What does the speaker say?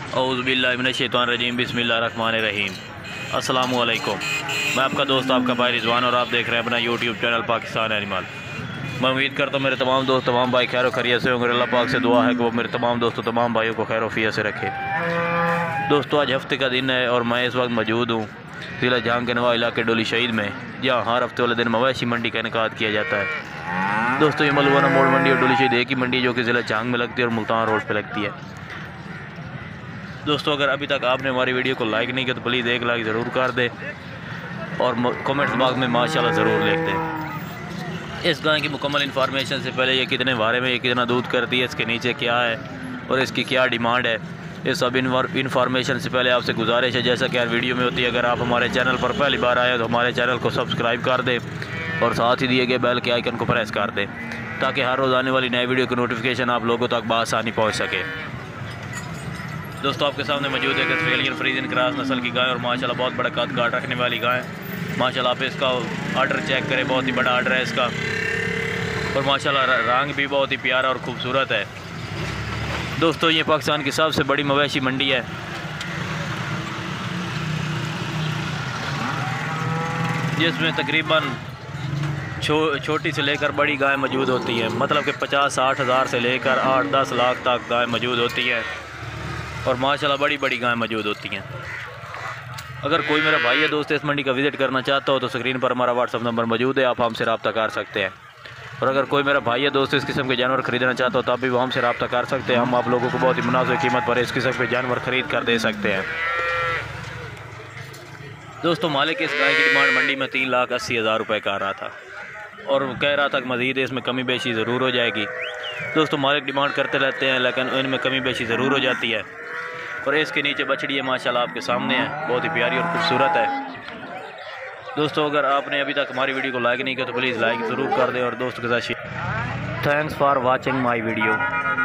औज़ुबिल्लाहिमिनश्शैतानिर्रजीम बिस्मिल्लाहिर्रहमानिर्रहीम। अस्सलामु अलैकुम। मैं आपका दोस्त आपका भाई रिजवान और आप देख रहे हैं अपना यूट्यूब चैनल पाकिस्तान एनिमल। मैं उम्मीद करता हूँ मेरे तमाम दोस्त तमाम भाई खैर खैरियत से होंगे। अल्लाह पाक से दुआ है कि वो मेरे तमाम दोस्तों तमाम भाइयों को खैर वफियत से रखे। दोस्तों आज हफ्ते का दिन है और मैं इस वक्त मौजूद हूँ ज़िला जहां के नवा इलाके डोली शहीद में, जहाँ हर हफ्ते वाले दिन मवेशी मंडी का इनेकाद किया जाता है। दोस्तों ये मलवाना मोड़ मंडी और डोली शहीद एक ही मंडी है जो कि ज़िला जहां में लगती है और मुल्तान रोड पर लगती है। दोस्तों अगर अभी तक आपने हमारी वीडियो को लाइक नहीं किया तो प्लीज़ एक लाइक ज़रूर कर दें और कमेंट्स बॉक्स में माशाल्लाह ज़रूर लिख दें। इस गाय की मुकम्मल इन्फॉर्मेशन से पहले ये कितने वारे में ये कितना दूध करती है, इसके नीचे क्या है और इसकी क्या डिमांड है, ये सब इन्फॉर्मेशन से पहले आपसे गुजारिश है जैसा कि हर वीडियो में होती है, अगर आप हमारे चैनल पर पहली बार आए तो हमारे चैनल को सब्सक्राइब कर दें और साथ ही दिए गए बेल के आइकन को प्रेस कर दें ताकि हर रोज़ आने वाली नई वीडियो की नोटिफिकेशन आप लोगों तक बआसानी पहुँच सके। दोस्तों आपके सामने मौजूद है ऑस्ट्रेलियन फ्रीजियन क्रॉस नस्ल की गाय और माशाल्लाह बहुत बड़ा कद काट रखने वाली गाय। माशाल्लाह आप इसका आर्डर चेक करें, बहुत ही बड़ा आर्डर है इसका और माशाल्लाह रंग भी बहुत ही प्यारा और ख़ूबसूरत है। दोस्तों ये पाकिस्तान की सबसे बड़ी मवेशी मंडी है जिसमें तकरीबन छोटी से लेकर बड़ी गाय मौजूद होती है, मतलब कि 50-60 हज़ार से लेकर 8-10 लाख तक गाय मौजूद होती है और माशाल्लाह बड़ी बड़ी गाय मौजूद होती हैं। अगर कोई मेरा भाई या दोस्त इस मंडी का विज़िट करना चाहता हो तो स्क्रीन पर हमारा व्हाट्सअप नंबर मौजूद है, आप हमसे रब्ता कर सकते हैं। और अगर कोई मेरा भाई या दोस्त इस किस्म के जानवर ख़रीदना चाहता हो तब भी वो हमसे रब्ता कर सकते हैं। हम आप लोगों को बहुत ही मुनासिब कीमत पर इस किस्म के जानवर ख़रीद कर दे सकते हैं। दोस्तों मालिक इस गाय की डिमांड मंडी में 3,80,000 रुपये कर रहा था और कह रहा था कि मज़ीद इसमें कमी बेशी ज़रूर हो जाएगी। दोस्तों मालिक डिमांड करते रहते हैं लेकिन इनमें कमी बेशी ज़रूर हो जाती है। और इसके नीचे बछड़ी है माशाल्लाह आपके सामने है, बहुत ही प्यारी और खूबसूरत है। दोस्तों अगर आपने अभी तक हमारी वीडियो को लाइक नहीं किया तो प्लीज़ लाइक ज़रूर कर दें और दोस्तों के साथ share. Thanks for watching my video.